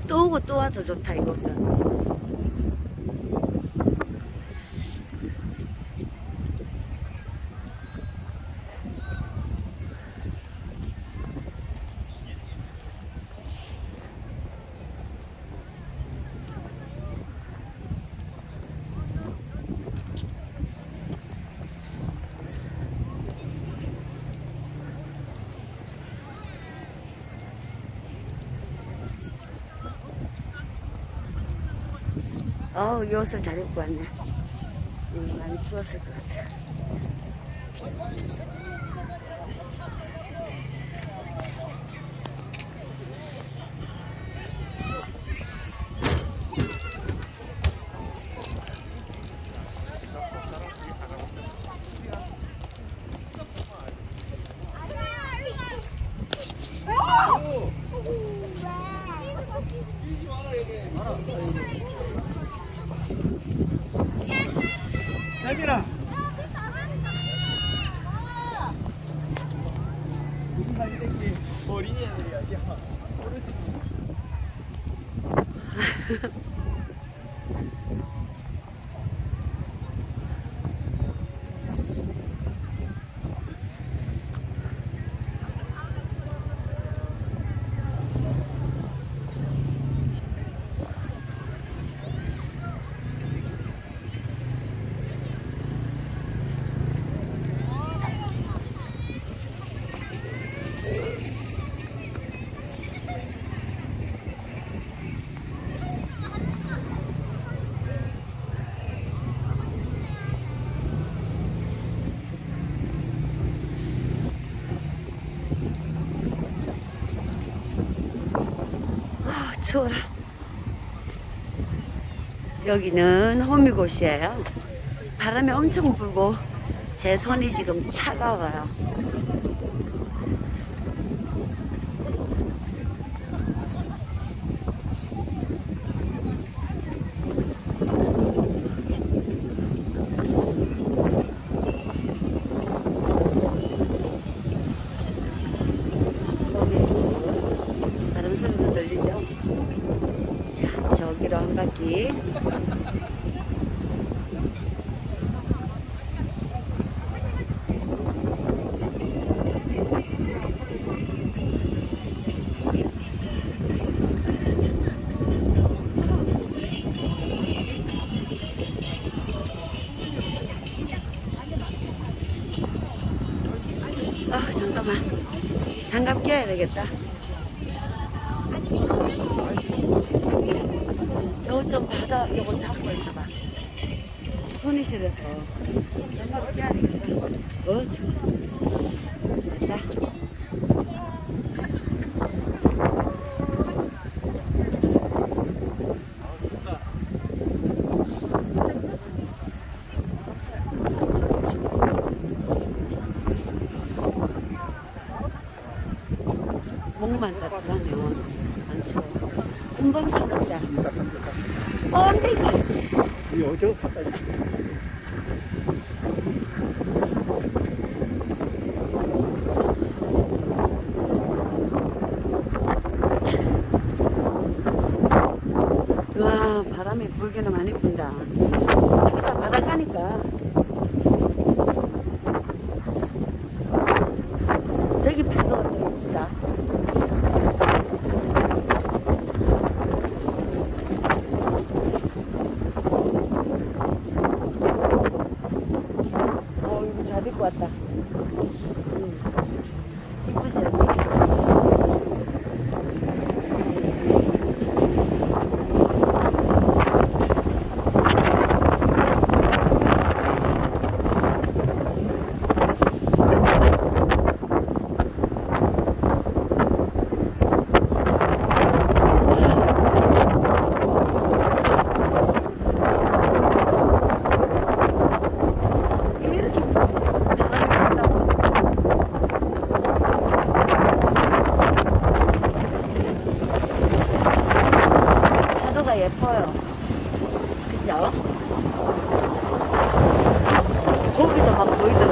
또 오고 또 와도 좋다 이곳은. 이 옷을 잘 입고 왔네. 많이 추웠을 것 같아. 재민아. 어린이 애들이야. 야, 어르신. 추워라. 여기는 호미곶이에요. 바람이 엄청 불고 제 손이 지금 차가워요. 바람 소리도 들리죠? 자, 저기로 한 바퀴. 잠깐만. 장갑 껴야 되겠다. 이거 좀 받아. 이거 잡고 있어봐. 손이 시려서 장갑 껴야 되겠어. 됐다. 목만 따뜻하네요. 안 추워. 금방 사먹자. 뻔데기. 이거 저거 갖다 줘. 와, 바람이 불기는 많이 분다. 여기서 바닷가니까. 저기 파도 있다. 이거 잘 입고 왔다. 이쁘지, 여기? 예뻐요. 그죠? 고기도 막 보이더라고요.